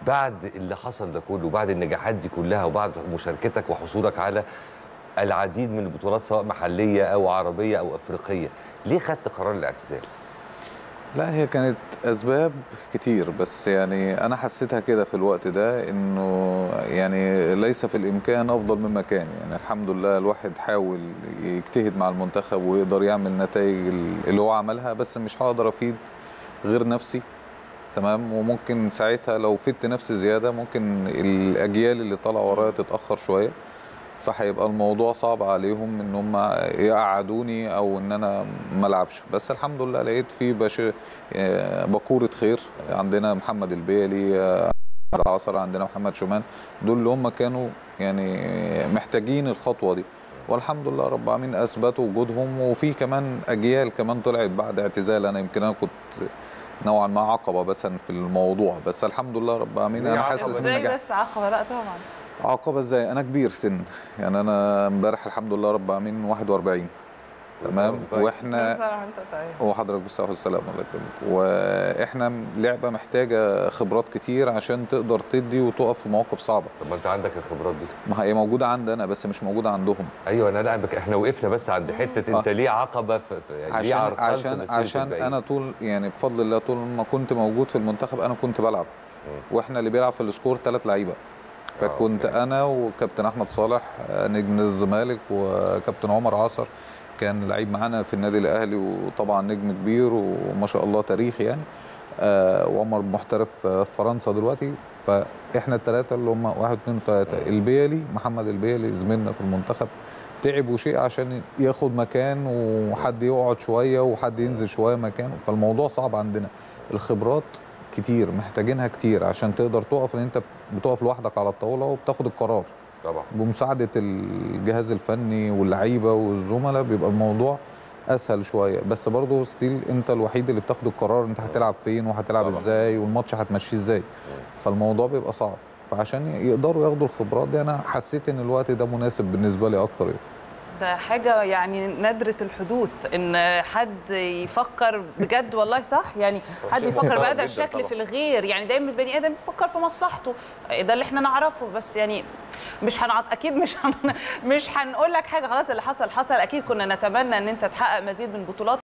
بعد اللي حصل ده كله، بعد النجاحات دي كلها، وبعد مشاركتك وحصولك على العديد من البطولات سواء محليه او عربيه او افريقيه، ليه خدت قرار الاعتزال؟ لا، هي كانت اسباب كتير، بس يعني انا حسيتها كده في الوقت ده انه يعني ليس في الامكان افضل مما كان. يعني الحمد لله الواحد حاول يجتهد مع المنتخب ويقدر يعمل نتائج اللي هو عملها، بس مش هقدر افيد غير نفسي. تمام. وممكن ساعتها لو فدت نفسي زياده ممكن الاجيال اللي طالعه ورايا تتاخر شويه، فهيبقى الموضوع صعب عليهم ان هم يقعدوني او ان انا ما العبش. بس الحمد لله لقيت في بكوره خير. عندنا محمد البيلي، عصر، عندنا محمد شومان، دول اللي هم كانوا يعني محتاجين الخطوه دي، والحمد لله رب العالمين اثبتوا وجودهم. وفي كمان اجيال كمان طلعت بعد اعتزال. انا يمكن انا كنت نوعا ما عقبه بس في الموضوع، بس الحمد لله رب العالمين انا حاسس بالنجاح. ازاي بس عقبه؟ لا طبعا عقبه ازاي؟ انا كبير سن، يعني انا امبارح الحمد لله رب العالمين 41. تمام. واحنا وحضرتك بالصحه والسلامه الله يكرمك. واحنا لعبه محتاجه خبرات كتير عشان تقدر تدي وتقف في مواقف صعبه. طب ما انت عندك الخبرات دي. ما هي موجوده عندي انا بس مش موجوده عندهم. ايوه انا لاعبك، احنا وقفنا بس عند حته انت ليه عقبه يعني ليه عرقلت عشان انا طول يعني بفضل الله طول ما كنت موجود في المنتخب انا كنت بلعب. واحنا اللي بيلعب في السكور 3 لعيبه. فكنت انا وكابتن احمد صالح نجم الزمالك، وكابتن عمر عصر كان لعيب معانا في النادي الاهلي وطبعا نجم كبير وما شاء الله تاريخ يعني. وعمر محترف في فرنسا دلوقتي. فاحنا الثلاثه اللي هم 1 2 3. البيلي محمد البيلي زميلنا في المنتخب تعب وشيء عشان ياخد مكان، وحد يقعد شويه وحد ينزل شويه مكانه. فالموضوع صعب عندنا. الخبرات كتير محتاجينها كتير عشان تقدر تقف، لان انت بتقف لوحدك على الطاوله وبتاخد القرار طبعا بمساعده الجهاز الفني واللعيبه والزملاء، بيبقى الموضوع اسهل شويه. بس برضه ستيل انت الوحيد اللي بتاخد القرار انت هتلعب فين وهتلعب ازاي والماتش هتمشيه ازاي. فالموضوع بيبقى صعب. فعشان يقدروا ياخدوا الخبرات دي انا حسيت ان الوقت ده مناسب بالنسبه لي اكتر يعني. ده حاجة يعني نادرة الحدوث ان حد يفكر بجد، والله صح، يعني حد يفكر بهذا الشكل في الغير. يعني دايما البني ادم بيفكر في مصلحته، ده اللي احنا نعرفه. بس يعني اكيد مش هنقول لك حاجة، خلاص اللي حصل حصل. اكيد كنا نتمنى ان انت تحقق مزيد من البطولات.